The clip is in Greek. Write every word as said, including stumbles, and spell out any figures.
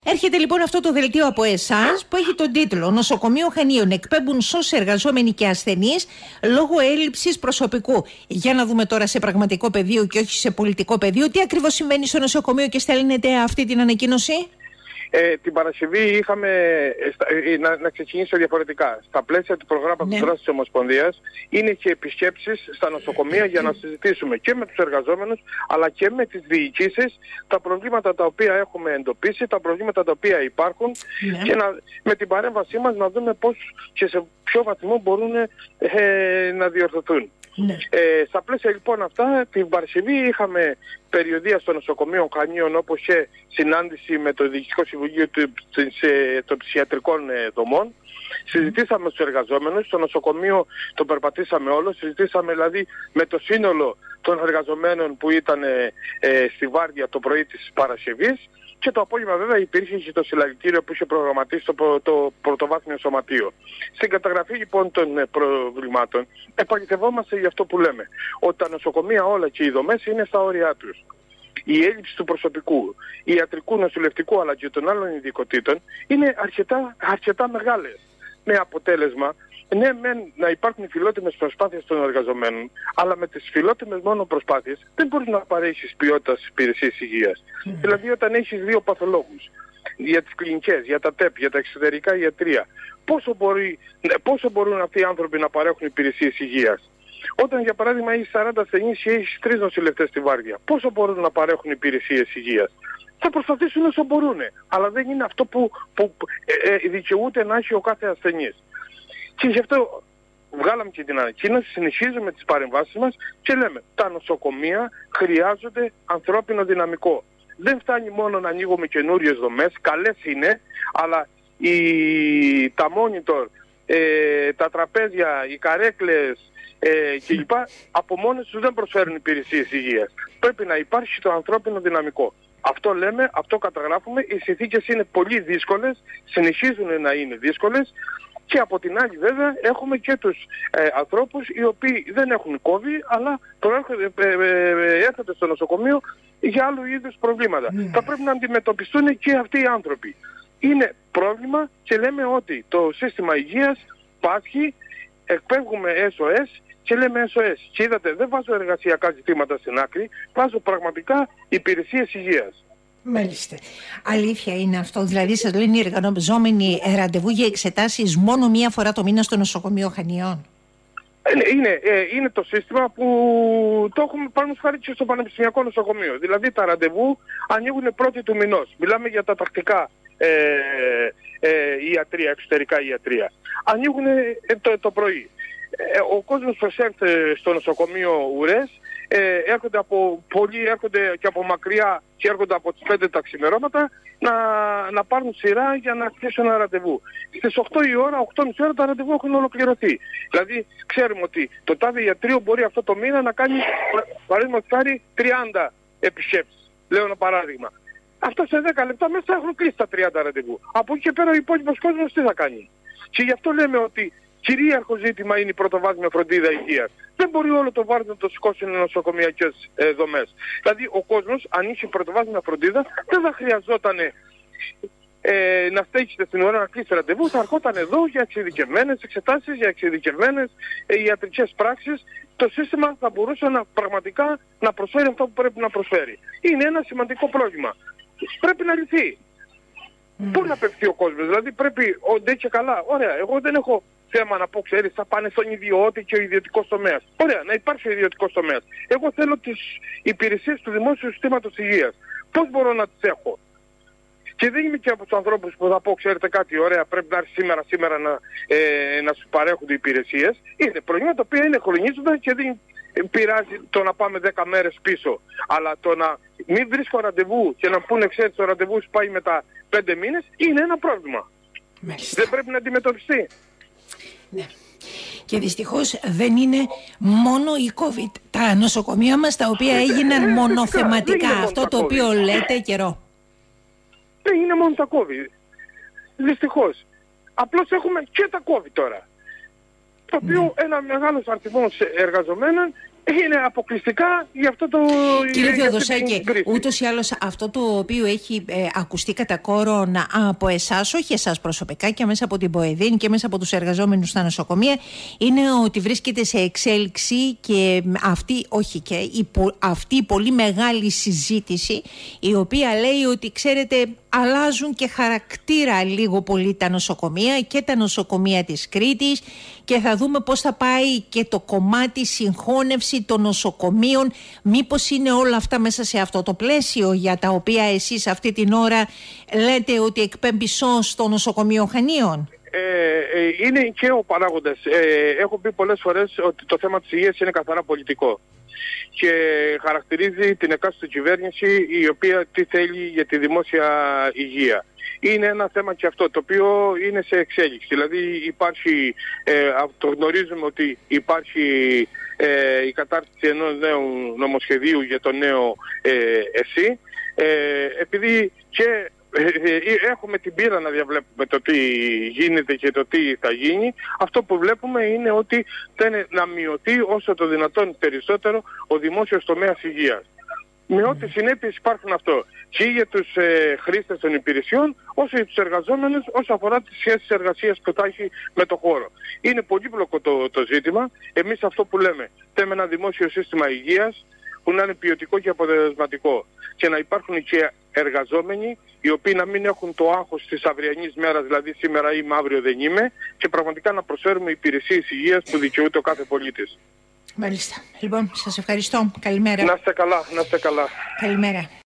Έρχεται λοιπόν αυτό το δελτίο από εσάς που έχει τον τίτλο «Νοσοκομείο Χανίων εκπέμπουν σώσοι εργαζόμενοι και ασθενείς λόγω έλλειψης προσωπικού». Για να δούμε τώρα σε πραγματικό πεδίο και όχι σε πολιτικό πεδίο τι ακριβώς συμβαίνει στο νοσοκομείο και στέλνετε αυτή την ανακοίνωση. Ε, την Παρασκευή είχαμε, ε, να, να ξεκινήσω διαφορετικά. Στα πλαίσια του προγράμματος ναι. δράσης της Ομοσπονδίας είναι και επισκέψεις στα νοσοκομεία για να συζητήσουμε και με τους εργαζόμενους αλλά και με τις διοικήσεις τα προβλήματα τα οποία έχουμε εντοπίσει, τα προβλήματα τα οποία υπάρχουν ναι. και να, με την παρέμβασή μας να δούμε πώς και σε ποιο βαθμό μπορούν ε, να διορθωθούν. Ναι. Ε, στα πλαίσια λοιπόν αυτά, την Παρασκευή είχαμε περιοδεία στο νοσοκομείο Χανίων όπως και συνάντηση με το Διοικητικό Συμβουλίο των Ψυχιατρικών ε, Δομών. Συζητήσαμε στους εργαζόμενους, στο νοσοκομείο το περπατήσαμε όλο, συζητήσαμε δηλαδή με το σύνολο των εργαζομένων που ήταν ε, ε, στη βάρδια το πρωί της Παρασκευής. Και το απόγευμα βέβαια υπήρχε και το συλλαλητήριο που είχε προγραμματίσει το, το πρωτοβάθμιο σωματείο. Στην καταγραφή λοιπόν των ε, προβλημάτων επαληθευόμαστε για αυτό που λέμε. Ότι τα νοσοκομεία όλα και οι δομές είναι στα όρια τους. Η έλλειψη του προσωπικού, ιατρικού, νοσηλευτικού αλλά και των άλλων ειδικοτήτων είναι αρκετά, αρκετά μεγάλες. Με αποτέλεσμα, ναι, μεν να υπάρχουν φιλότιμες προσπάθειες των εργαζομένων, αλλά με τις φιλότιμες μόνο προσπάθειες δεν μπορείς να παρέχεις ποιότητα στις υπηρεσίες υγείας. Mm. Δηλαδή, όταν έχεις δύο παθολόγους για τις κλινικές, για τα ΤΕΠ, για τα εξωτερικά ιατρεία, πόσο, μπορεί, πόσο μπορούν αυτοί οι άνθρωποι να παρέχουν υπηρεσίες υγείας. Όταν για παράδειγμα έχεις σαράντα ασθενείς και έχεις τρεις νοσηλευτές στη βάρδια, πόσο μπορούν να παρέχουν υπηρεσίες υγείας. Θα προσπαθήσουν όσο μπορούν, αλλά δεν είναι αυτό που, που ε, ε, δικαιούται να έχει ο κάθε ασθενής. Και γι' αυτό βγάλαμε και την ανακοίνωση, συνεχίζουμε τις παρεμβάσεις μας και λέμε τα νοσοκομεία χρειάζονται ανθρώπινο δυναμικό. Δεν φτάνει μόνο να ανοίγουμε καινούριες δομές, καλές είναι, αλλά η, τα monitor, ε, τα τραπέζια, οι καρέκλες ε, κλπ. Από μόνες τους δεν προσφέρουν υπηρεσίες υγείας. Πρέπει να υπάρχει το ανθρώπινο δυναμικό. Αυτό λέμε, αυτό καταγράφουμε, οι συνθήκες είναι πολύ δύσκολες, συνεχίζουν να είναι δύσκολες. Και από την άλλη βέβαια έχουμε και τους ε, ανθρώπους οι οποίοι δεν έχουν κόβει αλλά προέρχονται, ε, ε, έρχονται στο νοσοκομείο για άλλου είδους προβλήματα. Mm. Θα πρέπει να αντιμετωπιστούν και αυτοί οι άνθρωποι. Είναι πρόβλημα και λέμε ότι το σύστημα υγείας πάσχει, εκπέμπουμε ες ο ες και λέμε ες ο ες. Και είδατε, δεν βάζω εργασιακά ζητήματα στην άκρη, βάζω πραγματικά υπηρεσίες υγείας. Μάλιστα. Αλήθεια είναι αυτό. Δηλαδή, σας λένε οι εργαζόμενοι ραντεβού για εξετάσεις μόνο μία φορά το μήνα στο νοσοκομείο Χανιών. Είναι, είναι το σύστημα που το έχουμε πάνω χάρη και στο Πανεπιστημιακό Νοσοκομείο. Δηλαδή, τα ραντεβού ανοίγουν πρώτη του μηνός. Μιλάμε για τα τακτικά ε, ε, ιατρία, εξωτερικά ιατρία. Ανοίγουν ε, το, το πρωί. Ε, ο κόσμος προσέρχεται στο νοσοκομείο Ουρές. Ε, έρχονται από πολλοί, έρχονται και από μακριά και έρχονται από τις πέντε τα ξημερώματα να, να πάρουν σειρά για να αρχίσουν ένα ραντεβού. Στις οκτώ η ώρα, οκτώ και μισή ώρα τα ραντεβού έχουν ολοκληρωθεί. Δηλαδή ξέρουμε ότι το τάδε ιατρείο μπορεί αυτό το μήνα να κάνει παραδείγματος χάρη τριάντα επισκέψεις. Λέω ένα παράδειγμα. Αυτό σε δέκα λεπτά μέσα έχουν κλείσει τα τριάντα ραντεβού. Από εκεί και πέρα ο υπόλοιπος κόσμος τι θα κάνει. Και γι' αυτό λέμε ότι κυρίαρχο ζήτημα είναι η πρωτοβάθμια φροντίδα υγείας. Δεν μπορεί όλο το βάρος να το σηκώσουν οι νοσοκομιακές ε, δομές. Δηλαδή ο κόσμος αν είχε πρωτοβάθμια φροντίδα δεν θα χρειαζόταν ε, να στέκεται στην ώρα να κλείσει ραντεβού, θα ερχόταν εδώ για εξειδικευμένες εξετάσεις, για εξειδικευμένες ε, ιατρικές πράξεις. Το σύστημα θα μπορούσε να, πραγματικά να προσφέρει αυτό που πρέπει να προσφέρει. Είναι ένα σημαντικό πρόβλημα. Πρέπει να λυθεί. Mm. Πού να απευθυνθεί ο κόσμος, δηλαδή πρέπει, ο, και καλά, ωραία, εγώ δεν έχω θέμα να πω, ξέρεις, θα πάνε στον ιδιώτη και ο ιδιωτικός τομέας. Ωραία, να υπάρχει ο ιδιωτικός τομέας. Εγώ θέλω τις υπηρεσίες του δημόσιου συστήματος υγείας. Πώς μπορώ να τις έχω. Και δεν είμαι και από τους ανθρώπους που θα πω, ξέρετε κάτι, ωραία, πρέπει να έρθει σήμερα, σήμερα να, ε, να σου παρέχονται υπηρεσίες. Είναι προβλήματα τα οποία είναι χρονίζοντα και δεν πειράζει το να πάμε δέκα μέρες πίσω. Αλλά το να μην βρίσκω ραντεβού και να πούνε, ξέρεις, το ραντεβού σου πάει μετά πέντε μήνες, είναι ένα πρόβλημα. Μάλιστα. Δεν πρέπει να αντιμετωπιστεί. Ναι. Και δυστυχώς δεν είναι μόνο η COVID. Τα νοσοκομεία μας τα οποία έγιναν μονοθεματικά. Αυτό το οποίο λέτε καιρό. Δεν είναι μόνο τα COVID. Δυστυχώς. Απλώς έχουμε και τα COVID τώρα. Το οποίο mm. ένα μεγάλος αριθμός εργαζομένων είναι αποκλειστικά για αυτό το... Κύριε Θεοδοσάκη, ούτως ή άλλως αυτό το οποίο έχει ε, ακουστεί κατά κόρον από εσάς, όχι εσάς προσωπικά και μέσα από την ΠΟΕΔΗΝ και μέσα από τους εργαζόμενους στα νοσοκομεία, είναι ότι βρίσκεται σε εξέλιξη και αυτή, όχι και, η, αυτή η πολύ μεγάλη συζήτηση, η οποία λέει ότι, ξέρετε, αλλάζουν και χαρακτήρα λίγο πολύ τα νοσοκομεία και τα νοσοκομεία της Κρήτης, και θα δούμε πώς θα πάει και το κομμάτι συγχώνευση των νοσοκομείων. Μήπως είναι όλα αυτά μέσα σε αυτό το πλαίσιο για τα οποία εσείς αυτή την ώρα λέτε ότι εκπέμπει σως στο νοσοκομείο Χανίων? Ε, ε, είναι και ο παράγοντας. Ε, έχω πει πολλές φορές ότι το θέμα της υγείας είναι καθαρά πολιτικό και χαρακτηρίζει την εκάστοτε κυβέρνηση η οποία τι θέλει για τη δημόσια υγεία. Είναι ένα θέμα και αυτό το οποίο είναι σε εξέλιξη. Δηλαδή υπάρχει, ε, το γνωρίζουμε ότι υπάρχει ε, η κατάρτιση ενός νέου νομοσχεδίου για το νέο ε, ΕΣΥ. Ε, επειδή και έχουμε την πείρα να διαβλέπουμε το τι γίνεται και το τι θα γίνει, αυτό που βλέπουμε είναι ότι θέλει να μειωθεί όσο το δυνατόν περισσότερο ο δημόσιος τομέας υγείας. Με ό,τι συνέπειες υπάρχουν αυτό και για τους ε, χρήστες των υπηρεσιών, όσο για τους εργαζόμενους, όσο αφορά τις σχέσεις εργασίας που θα έχει με το χώρο. Είναι πολύπλοκο το, το ζήτημα. Εμείς αυτό που λέμε, θέλουμε ένα δημόσιο σύστημα υγείας που να είναι ποιοτικό και αποτελεσματικό και να υπάρχουν και εργαζόμενοι οι οποίοι να μην έχουν το άγχος της αυριανής μέρας, δηλαδή σήμερα είμαι, αύριο δεν είμαι, και πραγματικά να προσφέρουμε υπηρεσίες υγείας που δικαιούται ο κάθε πολίτης. Μάλιστα. Λοιπόν, σας ευχαριστώ. Καλημέρα. Να είστε καλά, να είστε καλά. Καλημέρα.